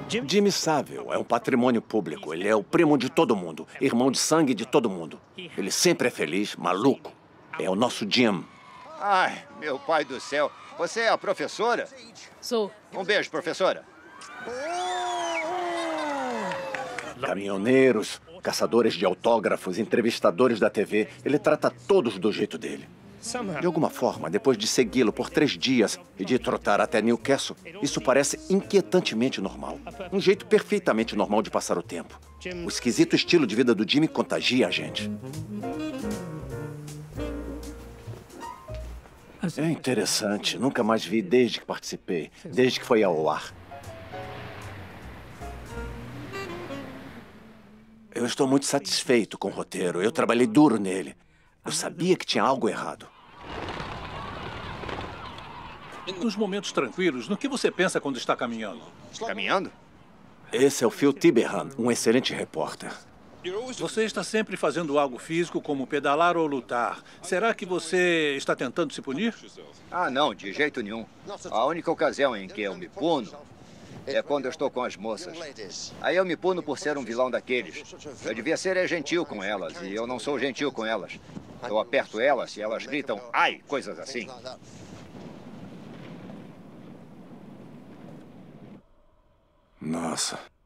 Jimmy Savile é um patrimônio público. Ele é o primo de todo mundo, irmão de sangue de todo mundo. Ele sempre é feliz, maluco. É o nosso Jim. Ai, meu pai do céu. Você é a professora? Sou. Um beijo, professora. Caminhoneiros, caçadores de autógrafos, entrevistadores da TV. Ele trata todos do jeito dele. De alguma forma, depois de segui-lo por 3 dias e de trotar até Newcastle, isso parece inquietantemente normal. Um jeito perfeitamente normal de passar o tempo. O esquisito estilo de vida do Jimmy contagia a gente. É interessante. Nunca mais vi desde que participei, desde que foi ao ar. Eu estou muito satisfeito com o roteiro. Eu trabalhei duro nele. Eu sabia que tinha algo errado. Nos momentos tranquilos, no que você pensa quando está caminhando? Caminhando? Esse é o Phil Tiberhan, um excelente repórter. Você está sempre fazendo algo físico, como pedalar ou lutar. Será que você está tentando se punir? Ah, não, de jeito nenhum. A única ocasião em que eu me puno é quando eu estou com as moças. Aí eu me puno por ser um vilão daqueles. Eu devia ser gentil com elas, e eu não sou gentil com elas. Eu aperto elas e elas gritam, ai, coisas assim. Nossa.